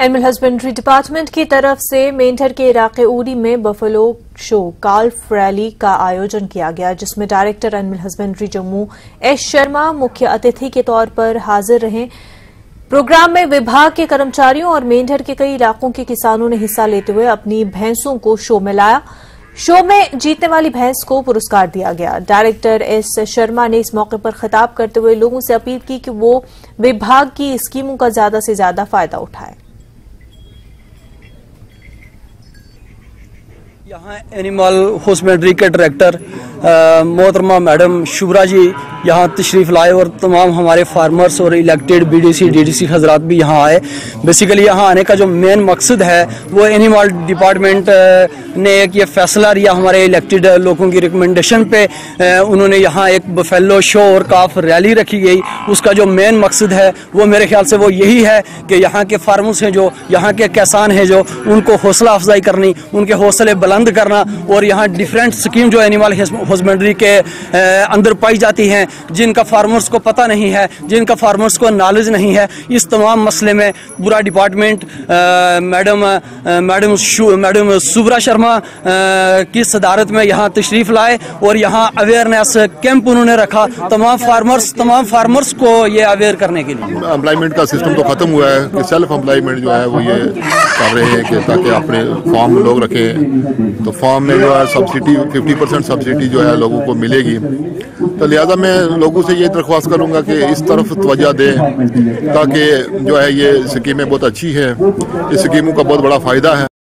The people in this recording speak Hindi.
एनिमल हस्बेंड्री डिपार्टमेंट की तरफ से मेंढर के इलाके उरी में बफेलो शो काल्फ रैली का आयोजन किया गया, जिसमें director animal husbandry Jammu S Sharma मुख्य अतिथि के तौर पर हाजिर रहे। प्रोग्राम में विभाग के कर्मचारियों और मेंढर के कई इलाकों के किसानों ने हिस्सा लेते हुए अपनी भैंसों को शो में लाया। शो में जीतने वाली भैंस को पुरस्कार दिया गया। डायरेक्टर एस शर्मा ने इस मौके पर खिताब करते हुए लोगों से अपील की कि वो विभाग की स्कीमों का ज्यादा से ज्यादा फायदा उठाएं। यहाँ एनिमल हस्बेंड्री के डायरेक्टर मोहतरमा मैडम शुभरा जी यहाँ तशरीफ़ लाए और तमाम हमारे फार्मर्स और इलेक्टेड बीडीसी डीडीसी हजरात भी यहाँ आए। बेसिकली यहाँ आने का जो मेन मकसद है वो एनिमल डिपार्टमेंट ने एक ये फैसला लिया, हमारे इलेक्टेड लोगों की रिकमेंडेशन पे उन्होंने यहाँ एक बफेलो शो और काफ रैली रखी गई। उसका जो मेन मकसद है वो मेरे ख्याल से वो यही है कि यहाँ के फार्मर्स हैं, जो यहाँ के किसान हैं, जो उनको हौसला अफजाई करनी, उनके हौसले बुलंद करना और यहाँ डिफरेंट स्कीम जो एनिमल हस्बेंड्री के अंदर पाई जाती हैं, जिनका फार्मर्स को पता नहीं है, जिनका फार्मर्स को नॉलेज नहीं है, इस तमाम मसले में पूरा डिपार्टमेंट मैडम शुभरा शर्मा की सदारत में यहाँ तशरीफ लाए और यहाँ अवेयरनेस कैंप उन्होंने रखा तमाम फार्मर्स को ये अवेयर करने के लिए। एम्प्लॉयमेंट का सिस्टम तो खत्म हुआ है कि सेल्फ एम्प्लॉयमेंट जो है वो ये कर रहे हैं कि ताकि अपने फार्म लोग रखें, तो फार्म में जो है सब्सिडी 50% सब्सिडी जो है लोगों को मिलेगी। तो लिहाजा मैं लोगों से ये दरख्वास्त करूंगा कि इस तरफ तवज्जो दें ताकि जो है ये स्कीमें बहुत अच्छी है, इस स्कीमों का बहुत बड़ा फ़ायदा है।